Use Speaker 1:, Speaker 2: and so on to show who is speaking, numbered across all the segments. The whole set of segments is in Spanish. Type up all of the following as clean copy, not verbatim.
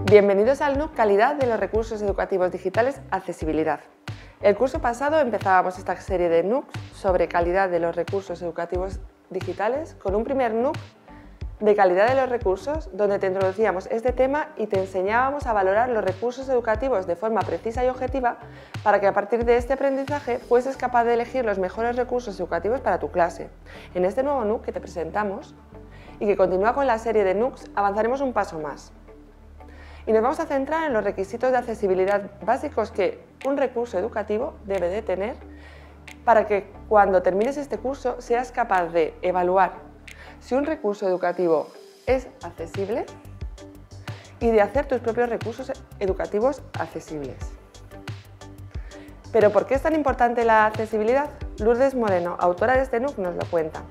Speaker 1: Bienvenidos al NUC Calidad de los Recursos Educativos Digitales, Accesibilidad. El curso pasado empezábamos esta serie de NUCs sobre calidad de los recursos educativos digitales con un primer NUC de calidad de los recursos donde te introducíamos este tema y te enseñábamos a valorar los recursos educativos de forma precisa y objetiva para que a partir de este aprendizaje fueses capaz de elegir los mejores recursos educativos para tu clase. En este nuevo NUC que te presentamos y que continúa con la serie de NUCs, avanzaremos un paso más. Y nos vamos a centrar en los requisitos de accesibilidad básicos que un recurso educativo debe de tener para que cuando termines este curso seas capaz de evaluar si un recurso educativo es accesible y de hacer tus propios recursos educativos accesibles. ¿Pero por qué es tan importante la accesibilidad? Lourdes Moreno, autora de este NUC, nos lo cuenta.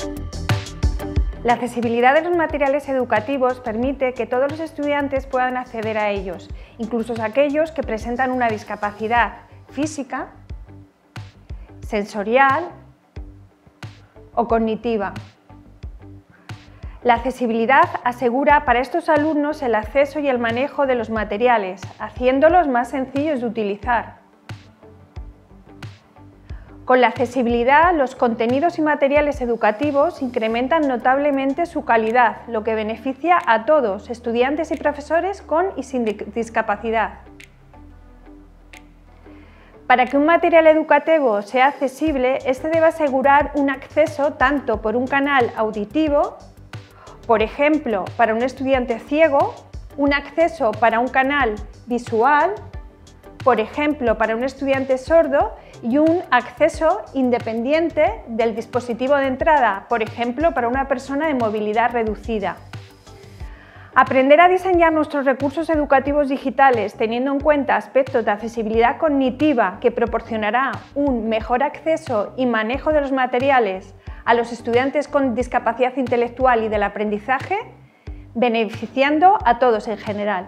Speaker 2: La accesibilidad de los materiales educativos permite que todos los estudiantes puedan acceder a ellos, incluso aquellos que presentan una discapacidad física, sensorial o cognitiva. La accesibilidad asegura para estos alumnos el acceso y el manejo de los materiales, haciéndolos más sencillos de utilizar. Con la accesibilidad, los contenidos y materiales educativos incrementan notablemente su calidad, lo que beneficia a todos, estudiantes y profesores con y sin discapacidad. Para que un material educativo sea accesible, este debe asegurar un acceso tanto por un canal auditivo, por ejemplo, para un estudiante ciego, un acceso para un canal visual, por ejemplo, para un estudiante sordo, y un acceso independiente del dispositivo de entrada, por ejemplo, para una persona de movilidad reducida. Aprender a diseñar nuestros recursos educativos digitales teniendo en cuenta aspectos de accesibilidad cognitiva que proporcionará un mejor acceso y manejo de los materiales a los estudiantes con discapacidad intelectual y del aprendizaje, beneficiando a todos en general.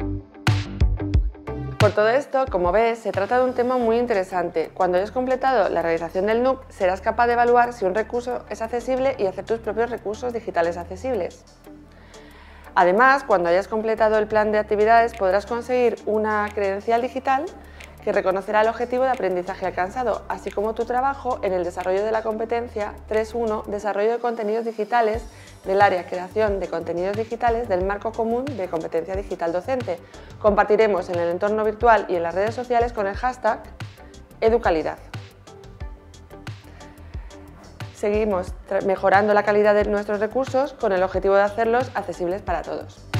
Speaker 1: Por todo esto, como ves, se trata de un tema muy interesante. Cuando hayas completado la realización del NUC, serás capaz de evaluar si un recurso es accesible y hacer tus propios recursos digitales accesibles. Además, cuando hayas completado el plan de actividades, podrás conseguir una credencial digital que reconocerá el objetivo de aprendizaje alcanzado, así como tu trabajo en el desarrollo de la competencia 3.1, desarrollo de contenidos digitales del área creación de contenidos digitales del marco común de competencia digital docente. Compartiremos en el entorno virtual y en las redes sociales con el hashtag #educalidad. Seguimos mejorando la calidad de nuestros recursos con el objetivo de hacerlos accesibles para todos.